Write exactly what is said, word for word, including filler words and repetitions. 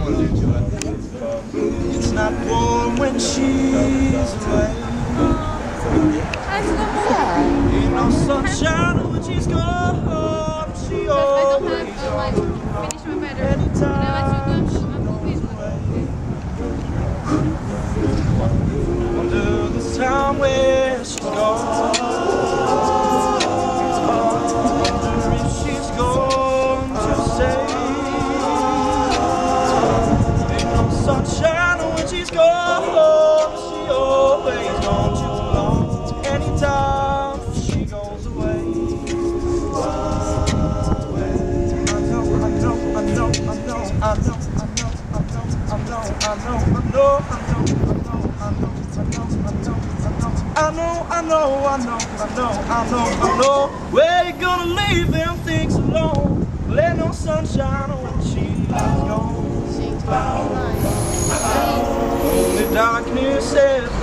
It's not warm when she's away. Ain't no sunshine when she's gone. She always gone. Anytime she goes away. Wonder this time where she's gone. Wonder if she's going to say. Ain't no sunshine when she's gone. She always gone too long. Anytime she goes away. I know, I know, I know, I know, I know, I know, I know, I know, I know, I know, I know, I know, I know, I know, I know, I know. Where you gonna leave them things alone? Well, ain't no sunshine when she's gone. The darkness is